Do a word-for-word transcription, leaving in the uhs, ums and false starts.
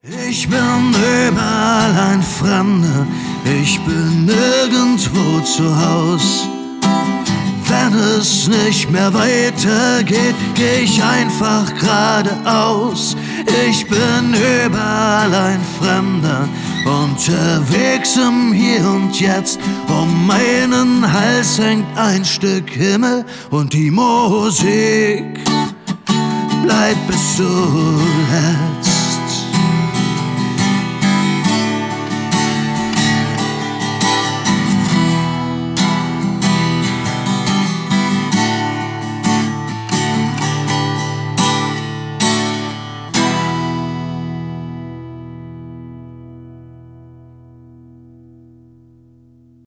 Ich bin überall ein Fremder, ich bin nirgendwo zu Haus. Wenn es nicht mehr weitergeht, geh ich einfach geradeaus. Ich bin überall ein Fremder, unterwegs im Hier und Jetzt. Um meinen Hals hängt ein Stück Himmel und die Musik bleibt bis zuletzt.